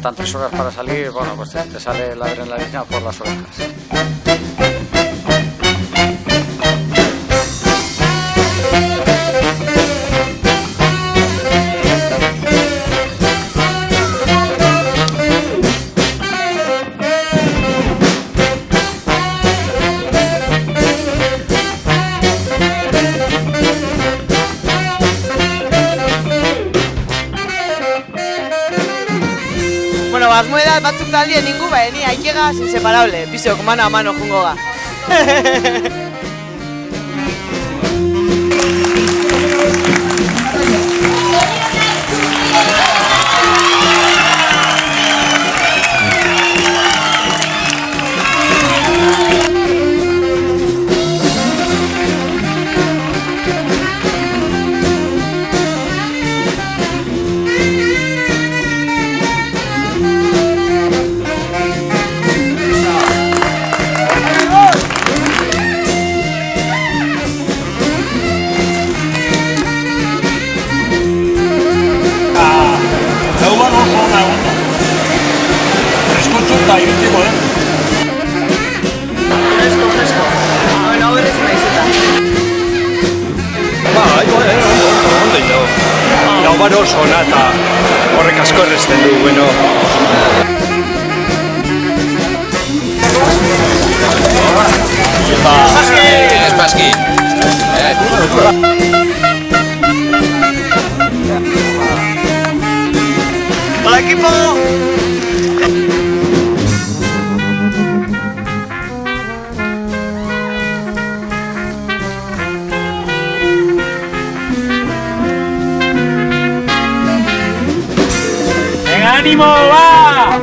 faltan 3 horas para salir, bueno, pues te sale la adrenalina por las orejas. Bueno, asmoeda batzuk taldien ningu, ni aikiega es inseparable. Biziok mano a mano jungo ga. Eta iritsiko den. Fresko. Bueno, hor ez naizeta. Ondo ito. Gau bar oso ona eta horrek asko erresten du, bueno. Espaski! ¡Hola, equipo! ¡Ánimo, va!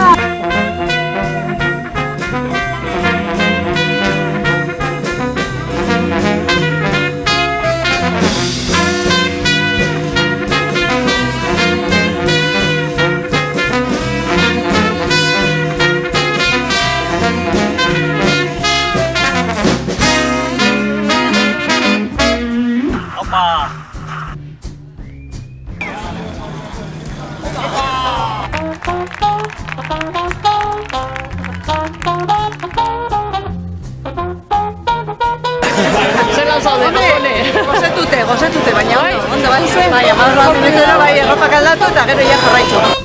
¡Opa! Zelan zaude, gozetute, baina ondo bai zuen. Bai, amar bat minutera bai erropak aldatu eta gero ja jarraitzu.